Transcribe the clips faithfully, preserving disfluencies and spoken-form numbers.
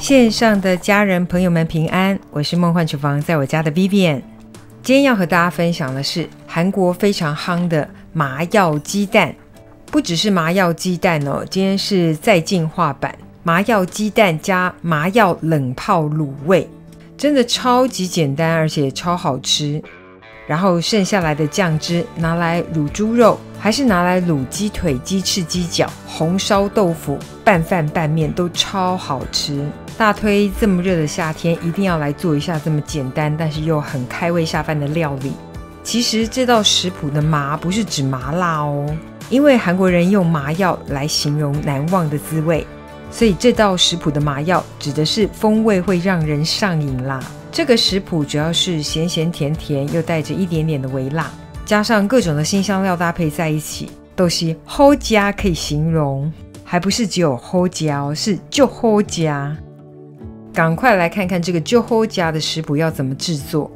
线上的家人朋友们平安，我是梦幻厨房在我家的 Vivian。 今天要和大家分享的是韩国非常夯的麻药鸡蛋，不只是麻药鸡蛋哦，今天是再进化版麻药鸡蛋加麻药冷泡卤味，真的超级简单而且超好吃。然后剩下来的酱汁拿来卤猪肉，还是拿来卤鸡腿、鸡翅、鸡脚、红烧豆腐、拌饭拌面都超好吃。大推这么热的夏天一定要来做一下这么简单但是又很开胃下饭的料理。其实这道食谱的麻不是指麻辣哦，因为韩国人用麻药来形容难忘的滋味，所以这道食谱的麻药指的是风味会让人上瘾啦。这个食谱主要是咸咸甜甜，又带着一点点的微辣，加上各种的辛香料搭配在一起，都是好加可以形容，还不是只有好加哦，是就好加。赶快来看看这个就好加的食谱要怎么制作。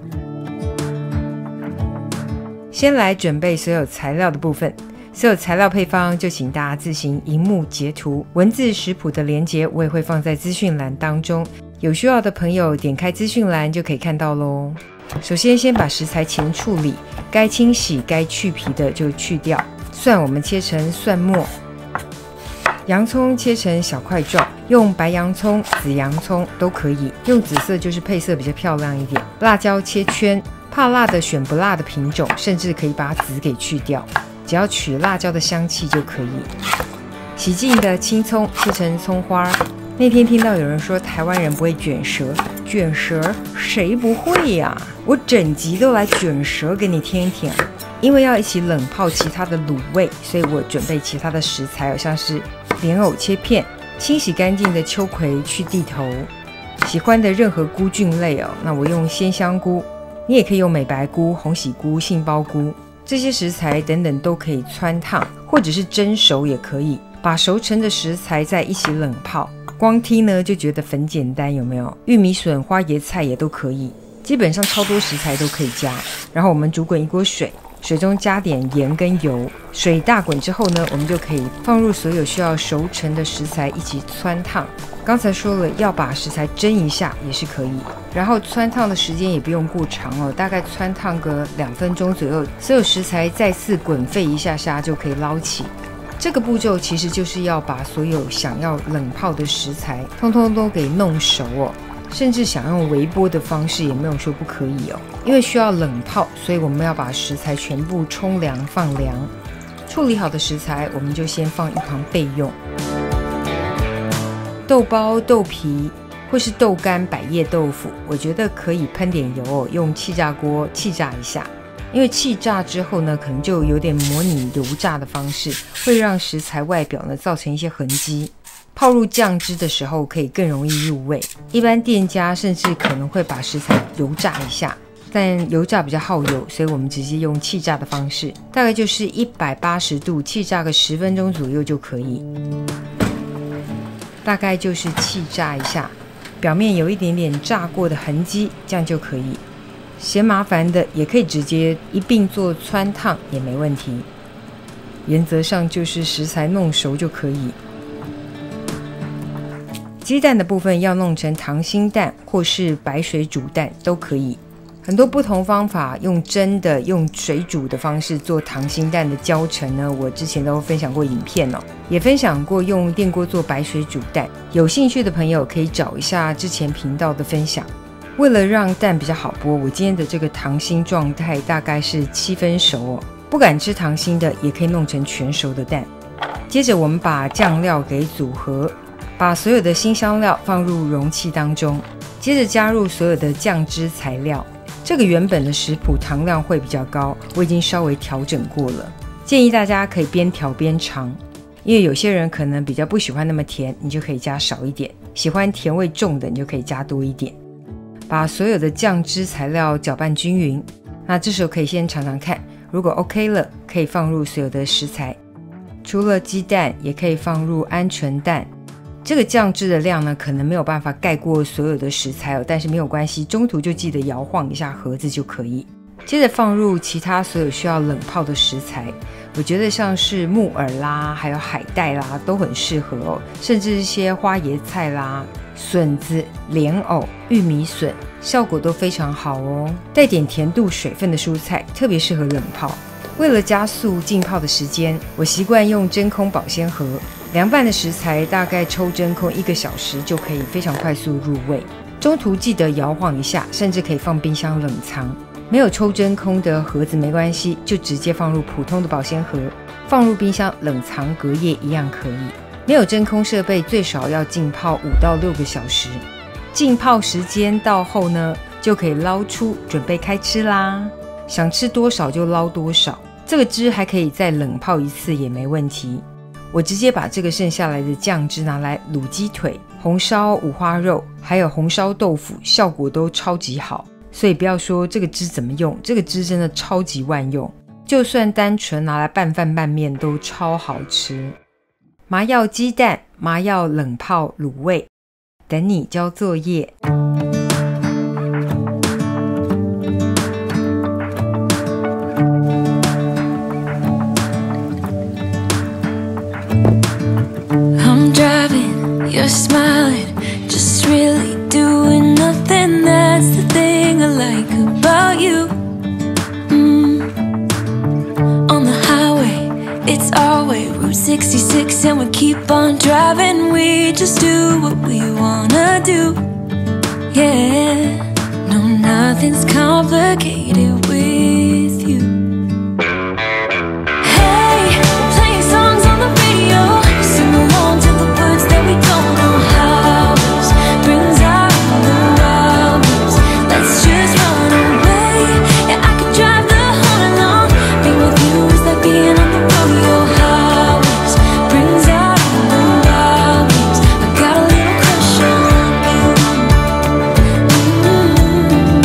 先来准备所有材料的部分，所有材料配方就请大家自行荧幕截图，文字食谱的连结我也会放在资讯栏当中，有需要的朋友点开资讯栏就可以看到咯。首先先把食材前处理，该清洗该去皮的就去掉。蒜我们切成蒜末，洋葱切成小块状，用白洋葱、紫洋葱都可以，用紫色就是配色比较漂亮一点。辣椒切圈，怕辣的选不辣的品种，甚至可以把籽给去掉，只要取辣椒的香气就可以。洗净的青葱切成葱花。那天听到有人说台湾人不会卷舌，卷舌谁不会呀、啊？我整集都来卷舌给你听一听。因为要一起冷泡其他的卤味，所以我准备其他的食材，像是莲藕切片，清洗干净的秋葵去蒂头，喜欢的任何菇菌类哦，那我用鲜香菇，你也可以用美白菇、红喜菇、杏鲍菇，这些食材等等都可以汆烫，或者是蒸熟也可以，把熟成的食材在一起冷泡。光听呢就觉得很简单，有没有？玉米笋、花椰菜也都可以，基本上超多食材都可以加。然后我们煮滚一锅水，水中加点盐跟油，水大滚之后呢，我们就可以放入所有需要熟成的食材一起汆烫。刚才说了要把食材蒸一下也是可以，然后汆烫的时间也不用过长哦，大概汆烫个两分钟左右，所有食材再次滚沸一下下就可以捞起。这个步骤其实就是要把所有想要冷泡的食材通通都给弄熟哦，甚至想用微波的方式也没有说不可以哦，因为需要冷泡，所以我们要把食材全部冲凉放凉。处理好的食材我们就先放一旁备用。豆包、豆皮或是豆干、百叶豆腐，我觉得可以喷点油哦，用气炸锅气炸一下，因为气炸之后呢，可能就有点模拟油炸的方式，会让食材外表呢造成一些痕迹。泡入酱汁的时候可以更容易入味，一般店家甚至可能会把食材油炸一下，但油炸比较耗油，所以我们直接用气炸的方式，大概就是一百八十度气炸个十分钟左右就可以。大概就是气炸一下，表面有一点点炸过的痕迹，这样就可以。嫌麻烦的也可以直接一并做汆烫也没问题，原则上就是食材弄熟就可以。鸡蛋的部分要弄成溏心蛋或是白水煮蛋都可以，很多不同方法，用蒸的、用水煮的方式做溏心蛋的焦成呢，我之前都分享过影片哦，也分享过用电锅做白水煮蛋，有兴趣的朋友可以找一下之前频道的分享。为了让蛋比较好剥，我今天的这个溏心状态大概是七分熟哦，不敢吃溏心的也可以弄成全熟的蛋。接着我们把酱料给组合，把所有的辛香料放入容器当中，接着加入所有的酱汁材料。这个原本的食谱糖量会比较高，我已经稍微调整过了，建议大家可以边调边尝，因为有些人可能比较不喜欢那么甜，你就可以加少一点，喜欢甜味重的你就可以加多一点。把所有的酱汁材料搅拌均匀，那这时候可以先尝尝看，如果 OK 了，可以放入所有的食材，除了鸡蛋也可以放入鹌鹑蛋。这个酱汁的量呢，可能没有办法盖过所有的食材哦，但是没有关系，中途就记得摇晃一下盒子就可以。接着放入其他所有需要冷泡的食材，我觉得像是木耳啦，还有海带啦，都很适合哦，甚至一些花椰菜啦、 笋子、莲藕、玉米笋，效果都非常好哦。带点甜度、水分的蔬菜，特别适合冷泡。为了加速浸泡的时间，我习惯用真空保鲜盒。凉拌的食材大概抽真空一个小时就可以非常快速入味。中途记得摇晃一下，甚至可以放冰箱冷藏。没有抽真空的盒子没关系，就直接放入普通的保鲜盒，放入冰箱冷藏隔夜一样可以。没有真空设备，最少要浸泡五到六个小时。浸泡时间到后呢，就可以捞出，准备开吃啦。想吃多少就捞多少，这个汁还可以再冷泡一次也没问题。我直接把这个剩下来的酱汁拿来卤鸡腿、红烧五花肉，还有红烧豆腐，效果都超级好。所以不要说这个汁怎么用，这个汁真的超级万用，就算单纯拿来拌饭拌面都超好吃。麻药鸡蛋、麻药冷泡卤味，等你交作业。 I'm driving, you're smiling, just really doing nothing. That's the thing I like about you. Mm. On the highway, it's our way, Route sixty-six, and we keep on driving. We just do what we wanna do. Yeah, no, nothing's complicated with you. Hey, playing songs on the radio, sing along to the words that we don't know how. Brings out the wildness. Let's just run away. Yeah, I could drive the whole along. Being with you is like being on the rodeo highways. Brings out the wildness. I got a little crush on you. Mm-hmm.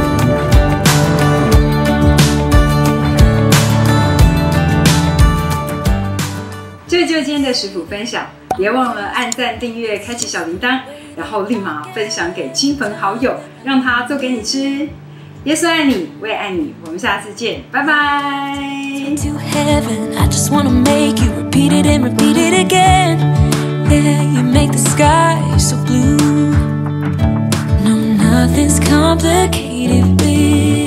这就是今天的食谱分享，别忘了按赞、订阅、开启小铃铛，然后立马分享给亲朋好友，让他做给你吃。耶稣爱你，我也爱你，我们下次见，拜拜。 To heaven, I just wanna make you repeat it and repeat it again. Yeah, you make the sky so blue. No, nothing's complicated with